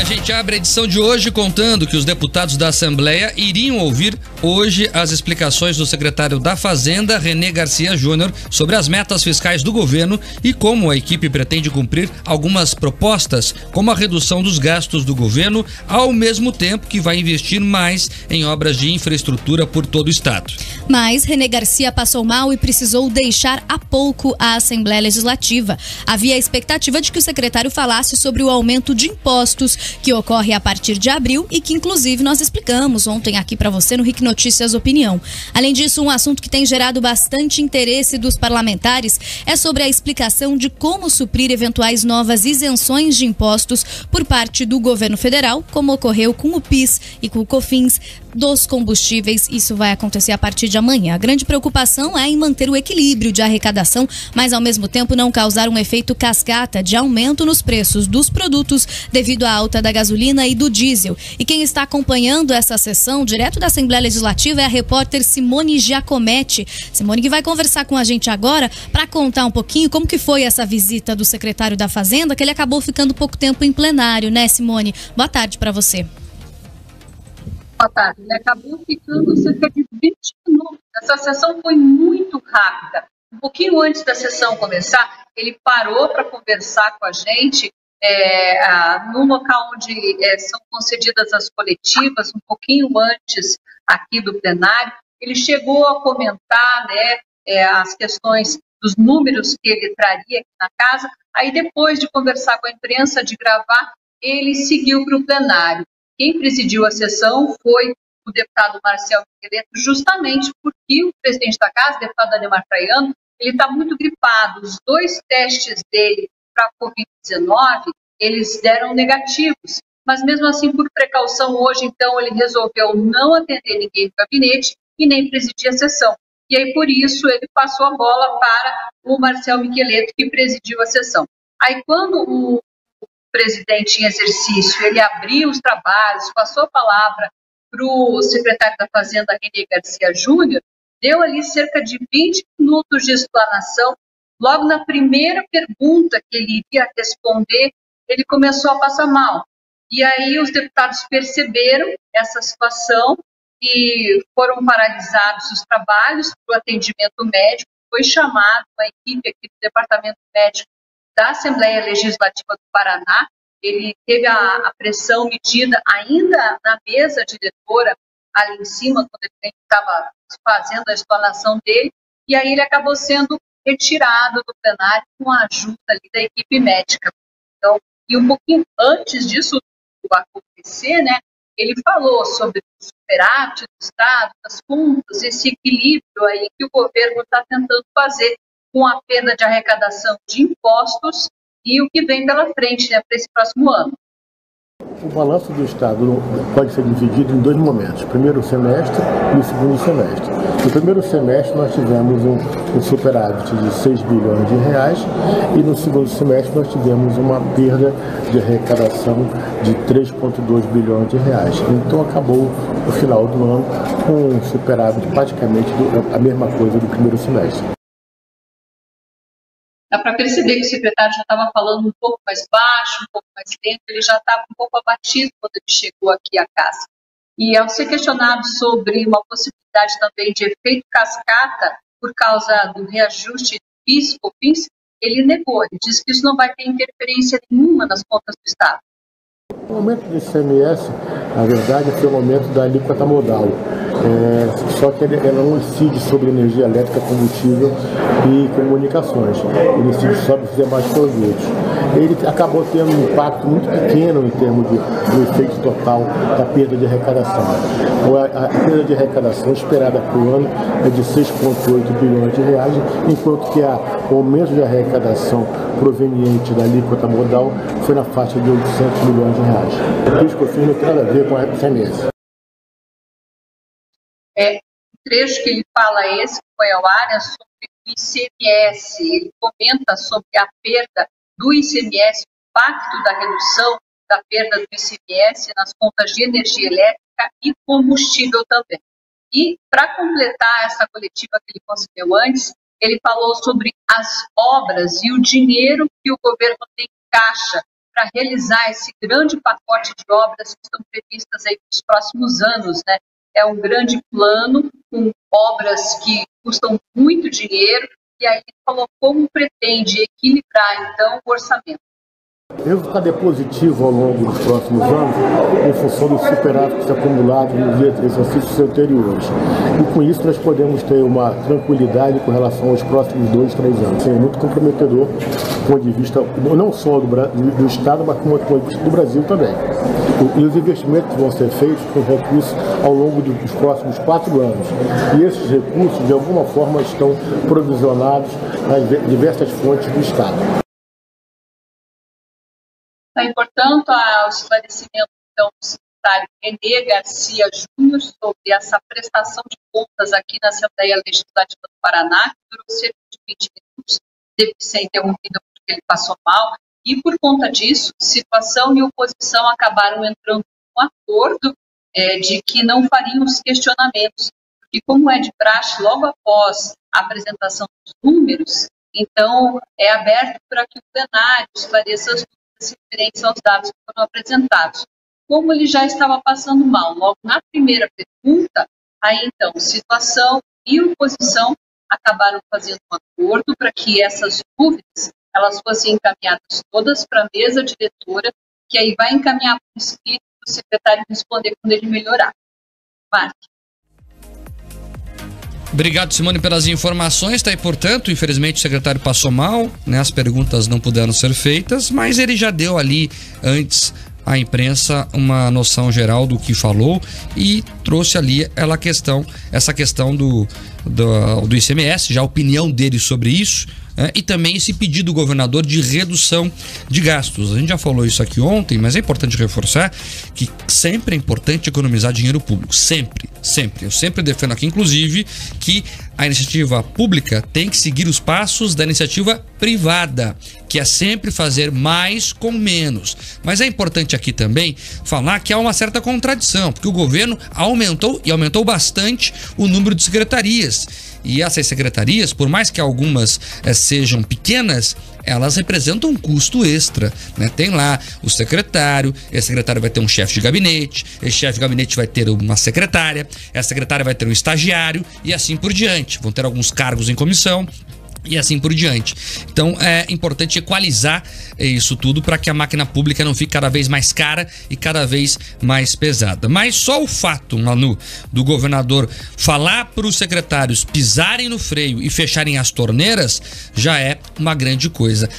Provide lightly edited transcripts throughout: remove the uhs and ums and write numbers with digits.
gente abre a edição de hoje contando que os deputados da Assembleia iriam ouvir hoje as explicações do secretário da Fazenda, René Garcia Júnior, sobre as metas fiscais do governo e como a equipe pretende cumprir algumas propostas, como a redução dos gastos do governo, ao mesmo tempo que vai investir mais em obras de infraestrutura por todo o estado. Mas René Garcia passou mal e precisou deixar há pouco a Assembleia Legislativa. Havia a expectativa de que o secretário falasse sobre o aumento de impostos que ocorre a partir de abril e que, inclusive, nós explicamos ontem aqui para você no RIC Notícias Opinião. Além disso, um assunto que tem gerado bastante interesse dos parlamentares é sobre a explicação de como suprir eventuais novas isenções de impostos por parte do governo federal, como ocorreu com o PIS e com o COFINS dos combustíveis. Isso vai acontecer a partir de amanhã. A grande preocupação é em manter o equilíbrio de arrecadação, mas ao mesmo tempo não causar um efeito cascata de aumento nos preços dos produtos devido à alta da gasolina e do diesel. E quem está acompanhando essa sessão direto da Assembleia Legislativa é a repórter Simone Giacometti. Simone, que vai conversar com a gente agora para contar um pouquinho como que foi essa visita do secretário da Fazenda, que ele acabou ficando pouco tempo em plenário, né, Simone? Boa tarde para você. Boa tarde. Ele acabou ficando cerca de 20 minutos. Essa sessão foi muito rápida. Um pouquinho antes da sessão começar, ele parou para conversar com a gente no local onde são concedidas as coletivas, um pouquinho antes aqui do plenário. Ele chegou a comentar, as questões dos números que ele traria aqui na casa. Aí, depois de conversar com a imprensa, de gravar, ele seguiu para o plenário. Quem presidiu a sessão foi o deputado Marcel Micheleto, justamente porque o presidente da casa, o deputado Ademar Traiano, ele está muito gripado. Os 2 testes dele para a Covid-19, eles deram negativos. Mas, mesmo assim, por precaução, hoje, então, ele resolveu não atender ninguém no gabinete e nem presidir a sessão. E aí, por isso, ele passou a bola para o Marcel Micheleto, que presidiu a sessão. Aí, quando o presidente em exercício, ele abriu os trabalhos, passou a palavra para o secretário da Fazenda, René Garcia Júnior, deu ali cerca de 20 minutos de explanação. Logo na primeira pergunta que ele iria responder, ele começou a passar mal. E aí os deputados perceberam essa situação e foram paralisados os trabalhos para o atendimento médico. Foi chamado uma equipe aqui do Departamento Médico da Assembleia Legislativa do Paraná. Ele teve a pressão medida ainda na mesa diretora, ali em cima, quando ele estava fazendo a explanação dele, e aí ele acabou sendo retirado do plenário com a ajuda ali da equipe médica. Então, e um pouquinho antes disso acontecer, ele falou sobre o superávit do Estado, das contas, esse equilíbrio aí que o governo está tentando fazer com a perda de arrecadação de impostos e o que vem pela frente para esse próximo ano. O balanço do Estado pode ser dividido em 2 momentos, o primeiro semestre e o segundo semestre. No primeiro semestre nós tivemos um superávit de 6 bilhões de reais e no segundo semestre nós tivemos uma perda de arrecadação de 3,2 bilhões de reais. Então acabou o final do ano com um superávit praticamente a mesma coisa do primeiro semestre. Dá para perceber que o secretário já estava falando um pouco mais baixo, um pouco mais lento, ele já estava um pouco abatido quando ele chegou aqui à casa. E ao ser questionado sobre uma possibilidade também de efeito cascata por causa do reajuste de PIS e COFINS, ele negou, ele disse que isso não vai ter interferência nenhuma nas contas do Estado. O aumento do ICMS, na verdade, foi o aumento da alíquota modal. Só que ela não incide sobre energia elétrica, combustível e comunicações. Ele incide sobre os demais produtos. Ele acabou tendo um impacto muito pequeno em termos do efeito total da perda de arrecadação. A perda de arrecadação esperada por ano é de 6,8 bilhões de reais, enquanto que o aumento de arrecadação proveniente da alíquota modal foi na faixa de 800 milhões de reais. O PIS e COFINS não tem nada a ver com a ICMS. O trecho que ele fala que foi ao ar é sobre o ICMS. Ele comenta sobre a perda do ICMS, o impacto da redução da perda do ICMS nas contas de energia elétrica e combustível também. E, para completar essa coletiva que ele concedeu antes, ele falou sobre as obras e o dinheiro que o governo tem em caixa para realizar esse grande pacote de obras que estão previstas aí nos próximos anos, né? É um grande plano com obras que custam muito dinheiro, e aí ele falou como pretende equilibrar, então, o orçamento. O resultado é positivo ao longo dos próximos anos, em função dos superávites acumulados nos exercícios anteriores. E com isso nós podemos ter uma tranquilidade com relação aos próximos 2, 3 anos. É muito comprometedor do ponto de vista não só do Estado, mas do ponto de vista do Brasil também. E os investimentos vão ser feitos com recursos ao longo dos próximos 4 anos. E esses recursos, de alguma forma, estão provisionados nas diversas fontes do Estado. E, portanto, o esclarecimento então, do secretário Renê Garcia Júnior sobre essa prestação de contas aqui na Assembleia Legislativa do Paraná, que durou cerca de 20 minutos, teve que ser interrompida porque ele passou mal, e por conta disso, situação e oposição acabaram entrando em um acordo de que não fariam os questionamentos, porque como é de praxe, logo após a apresentação dos números, então é aberto para que o plenário esclareça as referentes aos dados que foram apresentados. Como ele já estava passando mal logo na primeira pergunta, aí então situação e oposição acabaram fazendo um acordo para que essas dúvidas elas fossem encaminhadas todas para a mesa diretora, que aí vai encaminhar para o escrito do secretário responder quando ele melhorar. Mark. Obrigado, Simone, pelas informações. Tá aí, portanto, infelizmente o secretário passou mal, né? As perguntas não puderam ser feitas, mas ele já deu ali antes à imprensa uma noção geral do que falou e trouxe ali essa questão do ICMS, já a opinião dele sobre isso, e também esse pedido do governador de redução de gastos. A gente já falou isso aqui ontem, mas é importante reforçar que sempre é importante economizar dinheiro público, sempre. Eu sempre defendo aqui, inclusive, que a iniciativa pública tem que seguir os passos da iniciativa privada, que é sempre fazer mais com menos. Mas é importante aqui também falar que há uma certa contradição, porque o governo aumentou bastante o número de secretarias. E essas secretarias, por mais que algumas sejam pequenas, elas representam um custo extra, né? Tem lá o secretário, esse secretário vai ter um chefe de gabinete, esse chefe de gabinete vai ter uma secretária, essa secretária vai ter um estagiário e assim por diante. Vão ter alguns cargos em comissão e assim por diante. Então é importante equalizar isso tudo para que a máquina pública não fique cada vez mais cara e cada vez mais pesada. Mas só o fato, Manu, do governador falar para os secretários pisarem no freio e fecharem as torneiras já é uma grande coisa.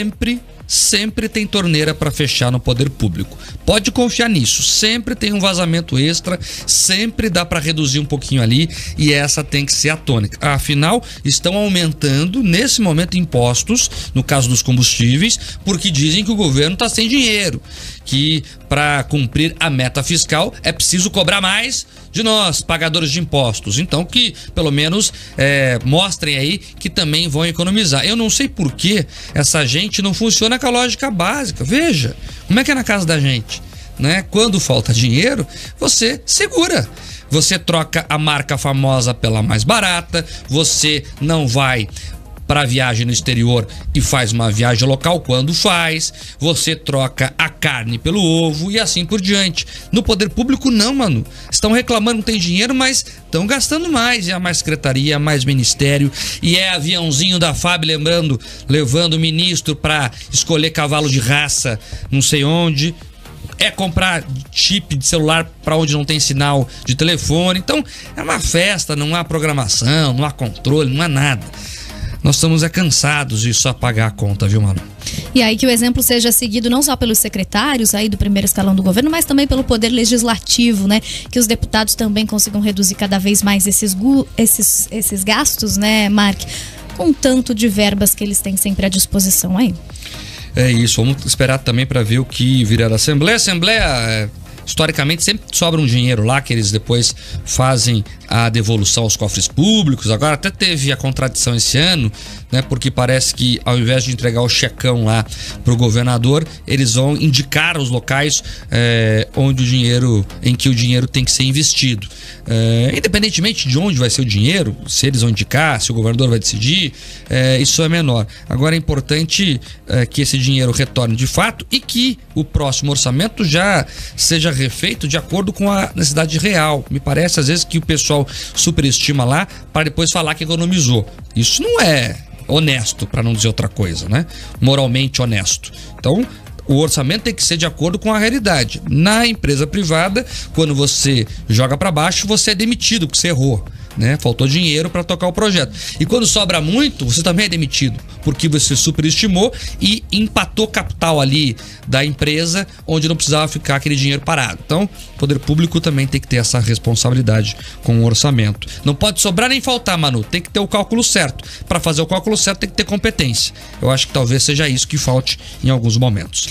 Sempre tem torneira para fechar no poder público. Pode confiar nisso. Sempre tem um vazamento extra, sempre dá para reduzir um pouquinho ali e essa tem que ser a tônica. Afinal, estão aumentando nesse momento impostos, no caso dos combustíveis, porque dizem que o governo está sem dinheiro, que para cumprir a meta fiscal é preciso cobrar mais de nós, pagadores de impostos. Então que pelo menos mostrem aí que também vão economizar. Eu não sei por que essa gente não funciona com a lógica básica. Veja, como é que é na casa da gente, né? Quando falta dinheiro, você segura. Você troca a marca famosa pela mais barata, você não vai para viagem no exterior e faz uma viagem local quando faz, você troca a carne pelo ovo e assim por diante. No poder público não, mano. Estão reclamando, não tem dinheiro, mas estão gastando mais. É mais secretaria, mais ministério e é aviãozinho da FAB levando o ministro para escolher cavalo de raça, não sei onde. É comprar chip de celular para onde não tem sinal de telefone. Então é uma festa, não há programação, não há controle, não há nada. Nós estamos cansados de só pagar a conta, viu, mano? E aí que o exemplo seja seguido não só pelos secretários aí do primeiro escalão do governo, mas também pelo poder legislativo, né? Que os deputados também consigam reduzir cada vez mais esses gastos, né, Mark? Com tanto de verbas que eles têm sempre à disposição aí. É isso, vamos esperar também para ver o que virá da Assembleia. Historicamente sempre sobra um dinheiro lá que eles depois fazem a devolução aos cofres públicos. Agora até teve a contradição esse ano, né? Porque parece que ao invés de entregar o checão lá pro governador, eles vão indicar os locais onde em que o dinheiro tem que ser investido. Independentemente de onde vai ser o dinheiro, se eles vão indicar, se o governador vai decidir, isso é menor. Agora é importante que esse dinheiro retorne de fato e que o próximo orçamento já seja refeito de acordo com a necessidade real. Me parece às vezes que o pessoal superestima lá para depois falar que economizou. Isso não é honesto, para não dizer outra coisa, né? Moralmente honesto. Então, o orçamento tem que ser de acordo com a realidade. Na empresa privada, quando você joga para baixo, você é demitido porque você errou, né? Faltou dinheiro para tocar o projeto. E quando sobra muito, você também é demitido, porque você superestimou e empatou capital ali da empresa, onde não precisava ficar aquele dinheiro parado. Então, o poder público também tem que ter essa responsabilidade com o orçamento. Não pode sobrar nem faltar, Manu. Tem que ter o cálculo certo. Para fazer o cálculo certo, tem que ter competência. Eu acho que talvez seja isso que falte em alguns momentos.